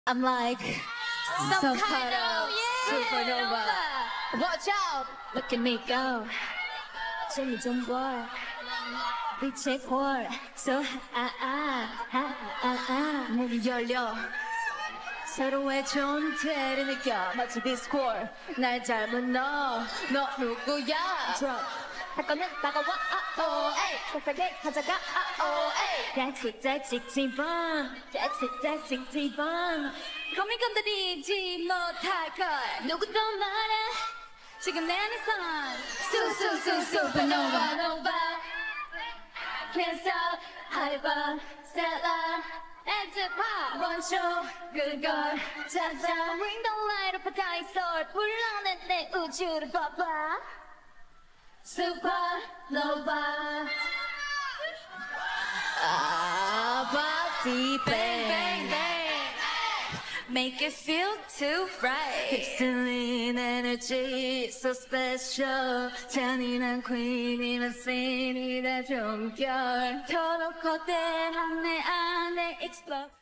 I'm like some kind of supernova. Watch out, look at me go. Jimmy Jump boy, 빛의 콜. So 문이 열려. 새로의 존재를 느껴. 마치 디스콜. 날 닮은 너 누구야? Drop. 할 거면 다가와. perfectly 가져가. 짝짓번 고민 건드리지 못할 걸. 누구도 말해. 지금 내 안에서 supernova. Can't stop, hyper, stellar, aespa. 원초 그걸 찾아. Bring the light up a dinosaur. 불러내 내 우주를 봐봐. supernova. Body bang, bang, bang. Make it feel too right. 휩쓸린 energy so special. 잔인한 queen이란 씬이라 종결. 더럽고 대한 내 안에 explode.